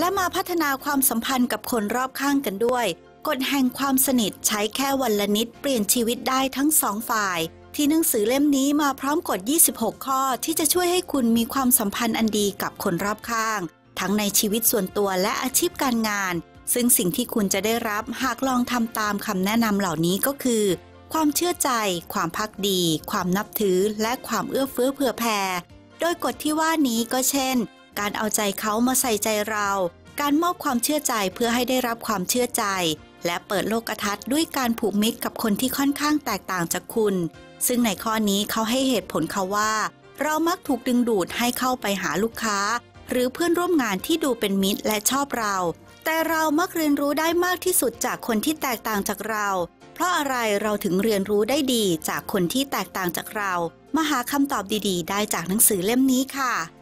และมาพัฒนาความสัมพันธ์กับคนรอบข้างกันด้วยกฎแห่งความสนิทใช้แค่วันละนิดเปลี่ยนชีวิตได้ทั้งสองฝ่ายที่หนังสือเล่มนี้มาพร้อมกฎ26 ข้อที่จะช่วยให้คุณมีความสัมพันธ์อันดีกับคนรอบข้างทั้งในชีวิตส่วนตัวและอาชีพการงานซึ่งสิ่งที่คุณจะได้รับหากลองทำตามคำแนะนำเหล่านี้ก็คือความเชื่อใจความภักดีความนับถือและความเอื้อเฟื้อเผื่อแผ่โดยกฎที่ว่านี้ก็เช่นการเอาใจเขามาใส่ใจเราการมอบความเชื่อใจเพื่อให้ได้รับความเชื่อใจและเปิดโลกทัศน์ด้วยการผูกมิตรกับคนที่ค่อนข้างแตกต่างจากคุณซึ่งในข้อนี้เขาให้เหตุผลเขาว่าเรามักถูกดึงดูดให้เข้าไปหาลูกค้าหรือเพื่อนร่วมงานที่ดูเป็นมิตรและชอบเราแต่เรามักเรียนรู้ได้มากที่สุดจากคนที่แตกต่างจากเราเพราะอะไรเราถึงเรียนรู้ได้ดีจากคนที่แตกต่างจากเรามาหาคำตอบดีๆได้จากหนังสือเล่มนี้ค่ะ